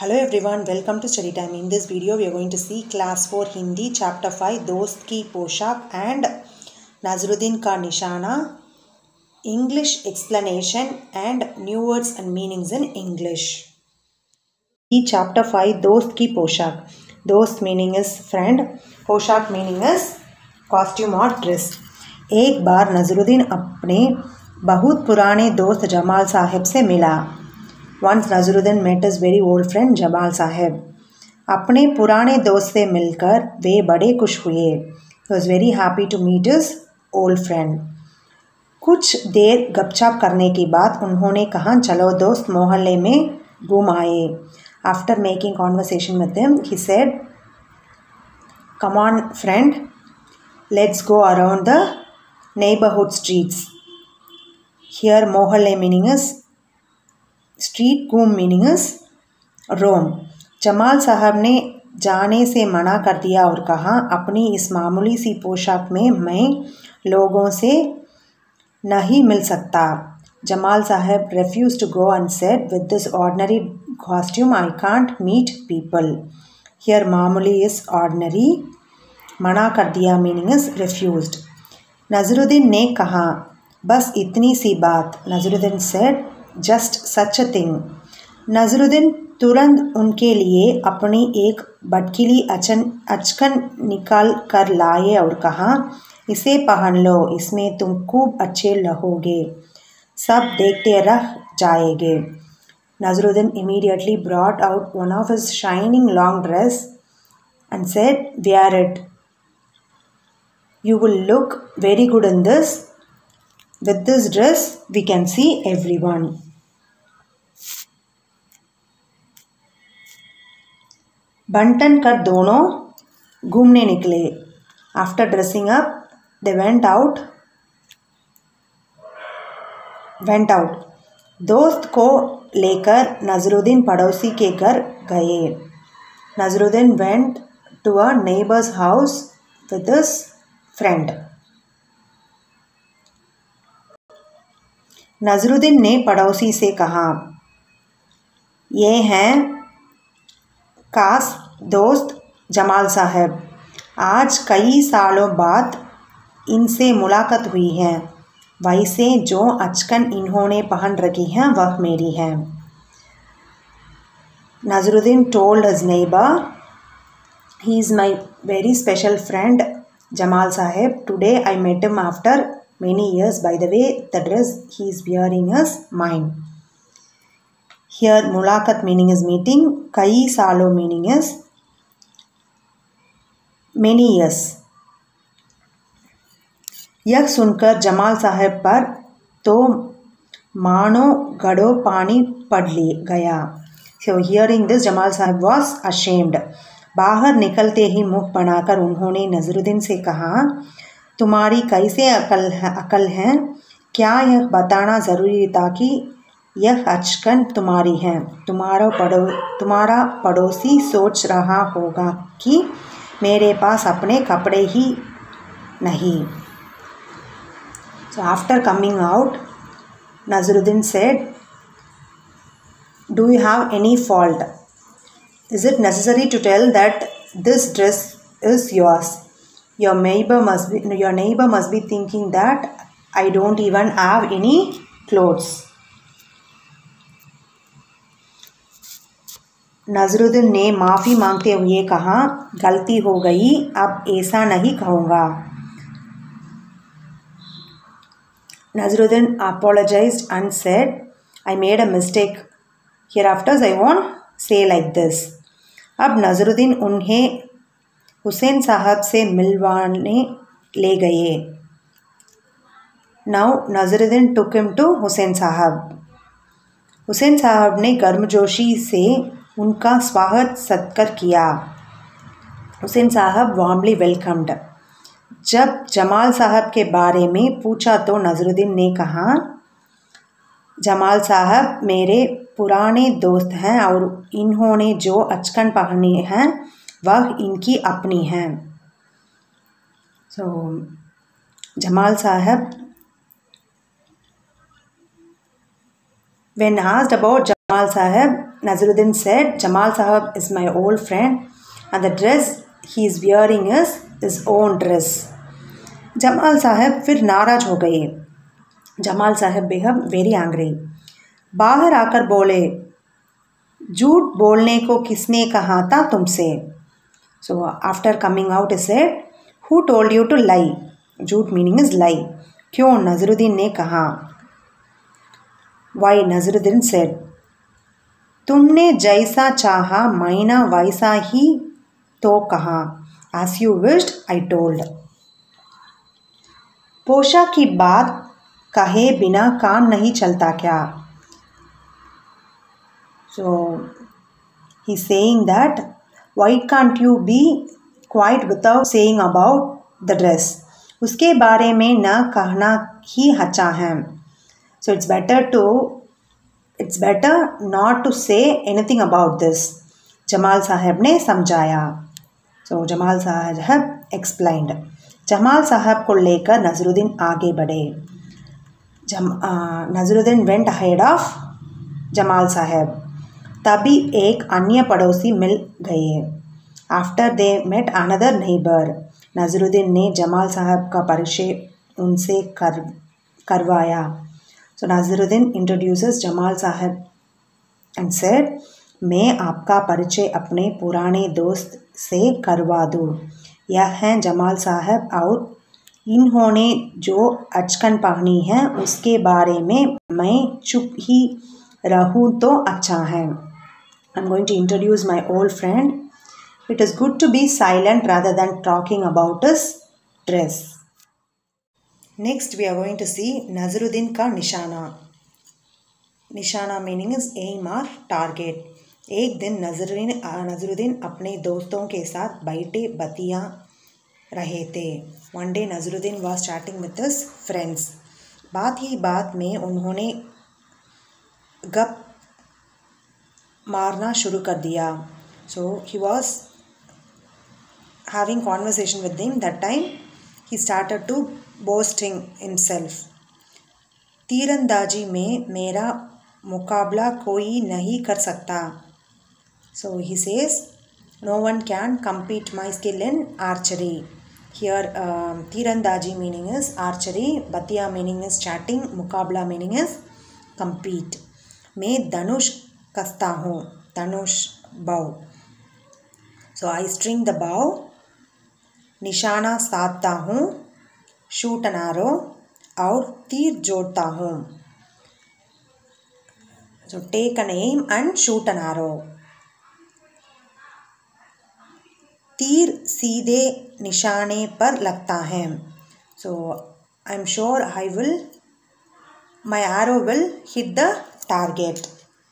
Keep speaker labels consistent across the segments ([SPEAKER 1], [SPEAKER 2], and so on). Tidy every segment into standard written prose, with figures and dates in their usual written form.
[SPEAKER 1] Hello everyone, welcome to Study Time. In this video, we are going to see Class 4 Hindi, Chapter 5, Dost Ki Poshak and Nazruddin Ka Nishana, English explanation and new words and meanings in English. Chapter 5, Dost Ki Poshak. Dost meaning is friend, Poshak meaning is costume or dress. एक बार नजरुद्दीन अपने बहुत पुराने दोस्त जमाल साहब से मिला. Once Nazruddin met his very old friend Jamal साहब. अपने पुराने दोस्त से मिलकर वे बड़े खुश हुए. He was very happy to meet his old friend. कुछ देर गपशप करने के बाद उन्होंने कहा चलो दोस्त मोहल्ले में घूम आए. After making conversation with him, he said, "Come on, friend, let's go around the neighborhood streets." Here, mohalle meaning is street, घूम meaning is roam. जमाल साहब ने जाने से मना कर दिया और कहा अपनी इस मामूली सी पोशाक में मैं लोगों से नहीं मिल सकता. Jamal Sahab refused to go and said, with this ordinary costume I can't meet people. Here मामूली is ordinary. मना कर दिया meaning is refused. नजरुद्दीन ने कहा बस इतनी सी बात. Nazruddin said, just such a thing. Nazruddin तुरंत उनके लिए अपनी एक बटकीली अचकन निकाल कर लाए और कहा इसे पहन लो, इसमें तुम खूब अच्छे लगोगे, सब देखते रह जाएंगे. Nazruddin immediately brought out one of his shining long dress and said, wear it. You will look very good in this. With this dress, we can see everyone. बंटन कर दोनों घूमने निकले. After dressing up, they went out. दोस्त को लेकर नजरुद्दीन पड़ोसी के घर गए. Nazruddin went to a neighbor's house with his friend. Nazruddin ने पड़ोसी से कहा ये हैं खास दोस्त जमाल साहब. आज कई सालों बाद इनसे मुलाकात हुई है. वैसे जो अचकन इन्होंने पहन रखी है वह मेरी है. Nazruddin told his neighbor, he is my very special friend Jamal Sahib. Today I met him after many years. By the way, the dress he is wearing is mine. Here मुलाकात meaning is meeting. कई सालों meaning is many years. यह सुनकर जमाल साहब पर तो मानो घड़ों पानी पड़ गया. So hearing this, Jamal Sahab was ashamed. बाहर निकलते ही मुख बनाकर उन्होंने नजरुद्दीन से कहा तुम्हारी कैसे अकल है, क्या यह बताना ज़रूरी था कि यह अचकन तुम्हारी है. तुम्हारा पड़ोसी सोच रहा होगा कि मेरे पास अपने कपड़े ही नहीं. So after coming out, Nazruddin said, do you have any fault? Is it necessary to tell that this dress is yours? Your neighbor must be thinking that I don't even have any clothes. Nazruddin ने माफ़ी मांगते हुए कहा गलती हो गई, अब ऐसा नहीं कहूँगा. Nazruddin apologized and said, I made a mistake. Hereafter I won't say like this. अब नजरुद्दीन उन्हें हुसैन साहब से मिलवाने ले गए. Now Nazruddin took him to Hussain साहब. हुसैन साहब ने गर्मजोशी से उनका स्वागत सत्कार किया. हुसैन साहब वार्मली वेलकम्ड. जब जमाल साहब के बारे में पूछा तो नजरुद्दीन ने कहा जमाल साहब मेरे पुराने दोस्त हैं और इन्होंने जो अचकन पहनी है वह इनकी अपनी है. So जमाल साहब when asked about Jamal Sahab, Nazaruddin said, Jamal Sahab is my old friend and the dress he is wearing is his own dress. Jamal Sahab फिर नाराज हो गए. Jamal Sahab became very angry. बाहर आकर बोले, झूठ बोलने को किसने कहा था तुमसे? So after coming out he said, who told you to lie? झूठ meaning is lie. क्यों? नजरुद्दीन ने कहा. Why? नजरुद्दीन said, तुमने जैसा चाहा मैंने वैसा ही तो कहा. As you wished, I told. पोशाक की बात कहे बिना काम नहीं चलता क्या? So he's saying that why can't you be quiet without saying about the dress? उसके बारे में न कहना ही अच्छा है. So it's better not to say anything about this. Jamal Sahab ने समझाया. So Jamal Sahab explained. Jamal Sahab को लेकर नजरुद्दीन आगे बढ़े. Nazruddin went ahead of Jamal Sahab. तभी एक अन्य पड़ोसी मिल गए. After they met another neighbor. Nazruddin ने जमाल साहब का परिचय उनसे करवाया. So Nazaruddin introduces Jamal Sahab and said, मैं आपका परिचय अपने पुराने दोस्त से करवा दूँ. यह हैं जमाल साहब और इन्होंने जो अचकन पहनी है उसके बारे में मैं चुप ही रहूँ तो अच्छा है. I'm going to introduce my old friend. It is good to be silent rather than talking about his dress. Next we are going to see Nazaruddin का निशाना. निशाना meaning is aim or target. एक दिन नजरुद्दीन अपने दोस्तों के साथ बैठे बतिया रहे थे. One day Nazaruddin was chatting with his friends. बात ही बात में उन्होंने गप मारना शुरू कर दिया. So he was having conversation with him. That time he started to boasting himself. तीरंदाजी में मेरा मुकाबला कोई नहीं कर सकता. So he says, no one can compete my skill in archery. Here तीरंदाजी meaning is archery, बतिया meaning is chatting, मुकाबला meaning is compete. मैं धनुष कसता हूँ. धनुष bow. So I string the bow. निशाना साधता हूँ. Shoot an arrow. और तीर जोड़ता हूँ. So take an aim and shoot an arrow. तीर सीधे निशाने पर लगता है. So I'm sure my arrow will hit the target.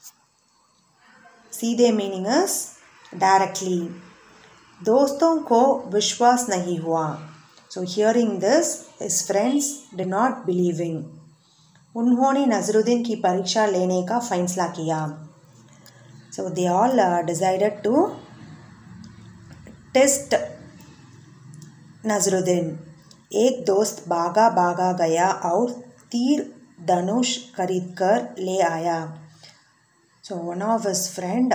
[SPEAKER 1] सीधे meaning is directly. दोस्तों को विश्वास नहीं हुआ. So hearing this, his friends did not believing. उन्होंने नजरुद्दीन की परीक्षा लेने का फैसला किया. So they all decided to test Nazruddin. एक दोस्त भागा भागा गया और तीर धनुष खरीद कर ले आया. So one of his friend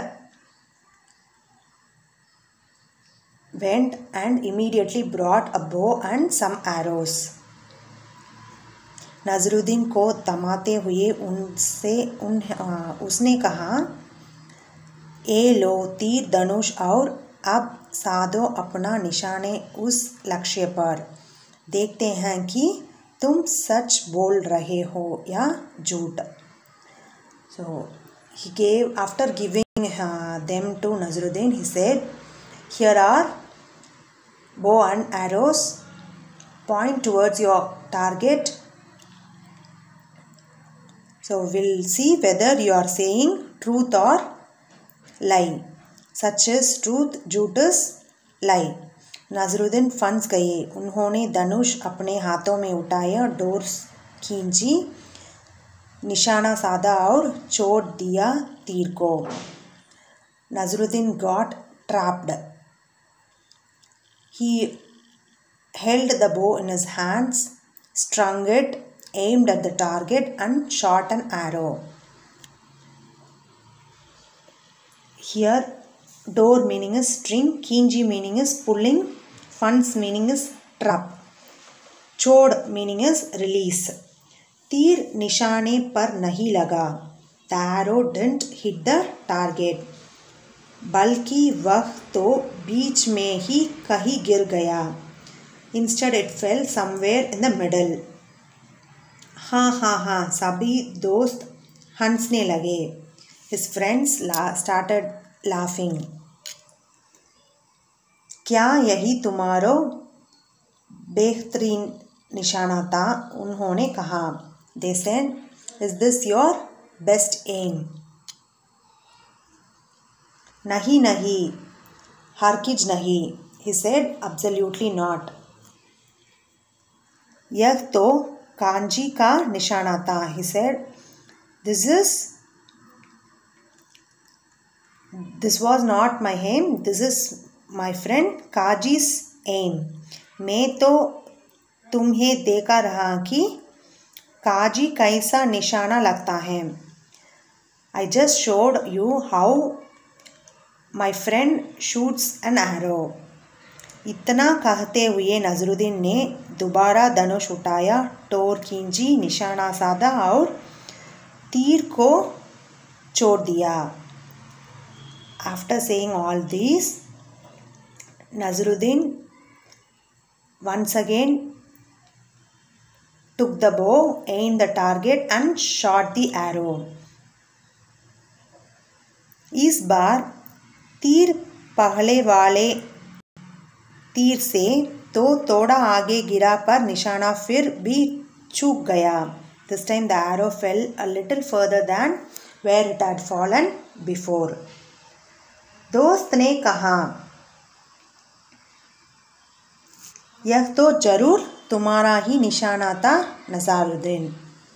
[SPEAKER 1] went and immediately brought a bow and some arrows. Nazruddin को तमाते हुए उसने कहा, ए लो तीर धनुष और अब साधो अपना निशाने उस लक्ष्य पर. देखते हैं कि तुम सच बोल रहे हो या झूठ. So he gave, after giving them to Nazaruddin, he said, here are bow and arrows. Point towards your target. So we'll see whether you are saying truth or lie. Such as truth, झूठ is lie. Nazruddin फंस गए. उन्होंने धनुष अपने हाथों में उठाया, door खींची, निशाना साधा और छोड़ दिया तीर को. Nazaruddin got trapped. He held the bow in his hands, strung it, aimed at the target and shot an arrow. Here, door meaning is string, kinji meaning is pulling, funds meaning is trap, chod meaning is release. तीर निशाने पर नहीं लगा. The arrow didn't hit the target. बल्कि वह तो बीच में ही कहीं गिर गया. Instead it fell somewhere in the middle. हाँ हाँ हाँ सभी दोस्त हंसने लगे. His friends started laughing. क्या यही तुम्हारा बेहतरीन निशाना था? उन्होंने कहा. They said, is this your best aim? नहीं नहीं हरगिज नहीं. He said, absolutely not. यह तो कांजी का निशाना था. He said, this was not my aim. This is my friend Kaji's aim. मैं तो तुम्हें देखा रहा कि काजी कैसा निशाना लगता है. I just showed you how my friend shoots an arrow. इतना कहते हुए नजरुद्दीन ने दोबारा धनुष उठाया, टोर खींची, निशाना साधा और तीर को छोड़ दिया. After saying all this, Nazaruddin once again took the bow, aimed the target and shot the arrow. इस बार तीर पहले वाले तीर से तो थोड़ा आगे गिरा पर निशाना फिर भी चूक गया. This time the arrow fell a little further than where it had fallen before. दोस्त ने कहा, यह तो जरूर तुम्हारा ही निशाना था नज़रुद्दीन.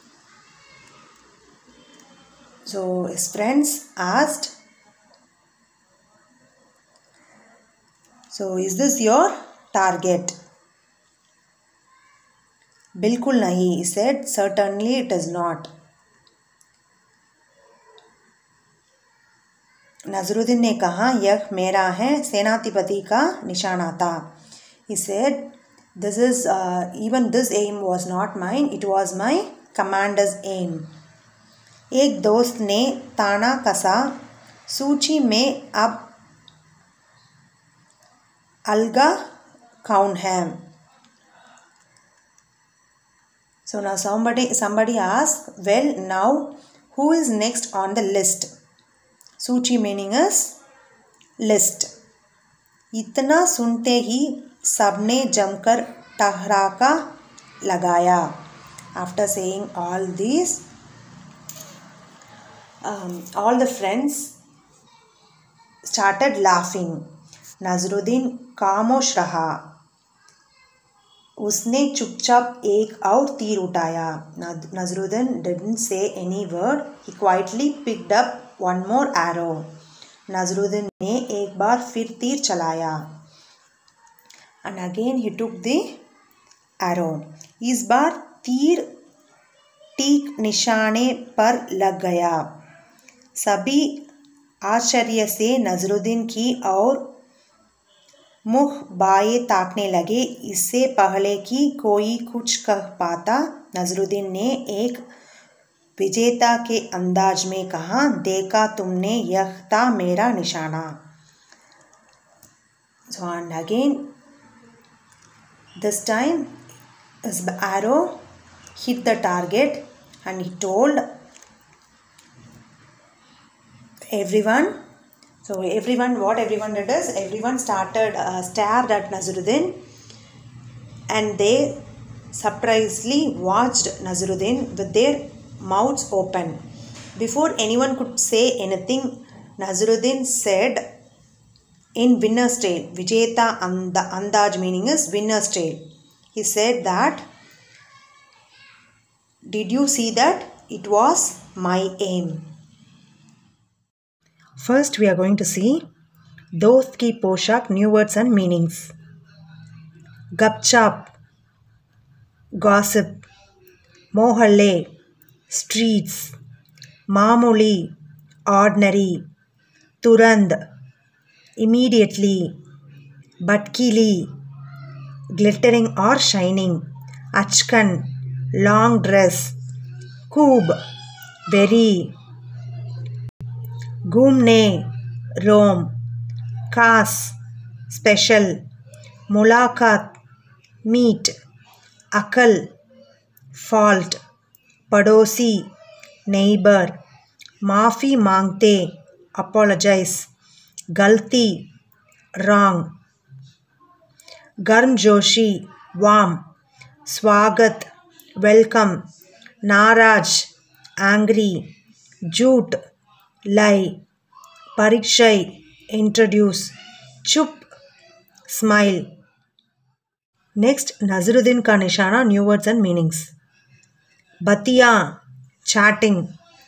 [SPEAKER 1] So his friends asked, so is this your target? बिल्कुल नहीं. He said, certainly it is not. नज़रुद्दीन ने कहा, यह मेरा है सेनाधिपति का निशाना था. He said, even this aim was not mine. It was my commander's aim. एक दोस्त ने ताना कसा, सूची में अब अलगा कौन है? So now somebody asked, well, now who is next on the list? सूची meaning is list. इतना सुनते ही सबने जमकर ठहाका लगाया. After saying all this, all the friends started laughing. नज़रुद्दीन खामोश रहा. उसने चुपचाप एक और तीर उठाया. Nazaruddin didn't say any word. He quietly picked up one more arrow. Nazaruddin ने एक बार फिर तीर चलाया. And again he took the arrow. इस बार तीर ठीक निशाने पर लग गया. सभी आश्चर्य से नज़रुद्दीन की और मुख बाएं ताकने लगे. इससे पहले कि कोई कुछ कह पाता, नज़रुद्दीन ने एक विजेता के अंदाज में कहा, देखा तुमने, यह था मेरा निशाना. So and again, this time his arrow hit the target and he told everyone. So what everyone did is, everyone started stared at Nazaruddin and they surprisingly watched Nazaruddin with their mouths open. Before anyone could say anything, Nazaruddin said in winner's tale, Vijeta Andaj meaning is winner's tale. He said that, did you see that? It was my aim. First we are going to see Dost Ki Poshak, new words and meanings. Gupchup, gossip. Mohalle, streets. Mamuli, ordinary. Turand, immediately. Batkili, glittering or shining. Achkan, long dress. Koob, very. Gumne, roam. Khas, special. Mulakat, meet. Akal, fault. Padosi, neighbor. Maafi mangte, apologize. Galti, wrong. Garmjoshi, warm. Swagat, welcome. Naraj, angry. Jhoot, lie. Parikshay, introduce. Chup, smile. Next, Naziruddin ka Nishana, new words and meanings. Batiya, chatting.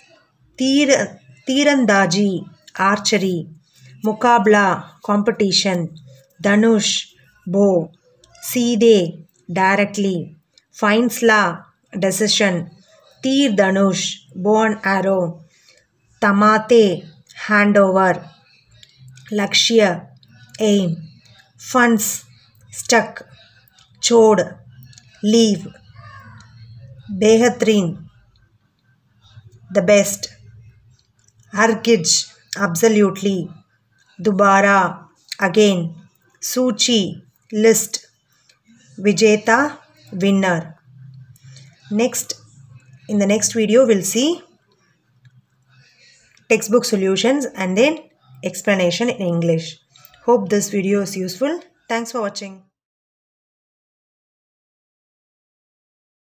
[SPEAKER 1] Tirandaji, archery. Mukabla, competition. Dhanush, bow. Seedhe, directly. Fainsla, decision. Tir Dhanush, bow and arrow. Tamate, handover. Lakshya, aim. Funds, stuck. Chod, leave. Behatrin, the best. Harkij, absolutely. Dubara, again. Suchi, list. Vijeta, winner. Next, in the next video, we'll see textbook solutions and then explanation in English. Hope this video is useful. Thanks for watching.